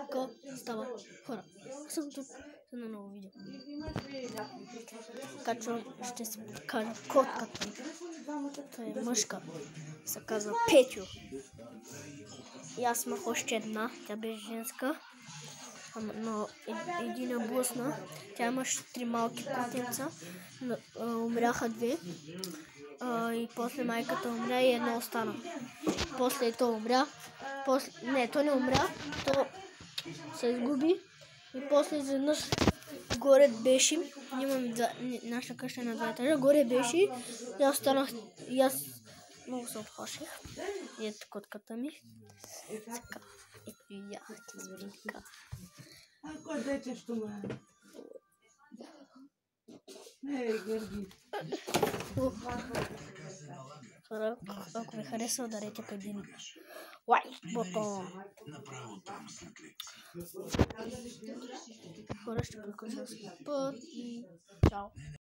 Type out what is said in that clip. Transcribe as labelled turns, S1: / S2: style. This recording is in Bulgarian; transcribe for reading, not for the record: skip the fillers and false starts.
S1: Така става хора. Аз съм тук за на ново видео. Така че ще се покажа котката. Това е мъжка. Се казва Петю. И аз имах още една. Тя беше женска. Но един блъсна. Тя имаше 3 малки котенца. Умряха 2. И после майката умря и едно остана. После и то умря. Не, то не умря. То се изгуби. И после изведнъж горе беше. Нашата къща е на 2 етажа. Горе беше. И аз станах. И аз много се отплаших. И ето котката ми. Така. Ето я. Така.
S2: Дайте, що ме. Ей, гърди.
S1: Хора, ако ви харесва, ударете по един лайк бутон. Хора, ще приключвам с път и чао.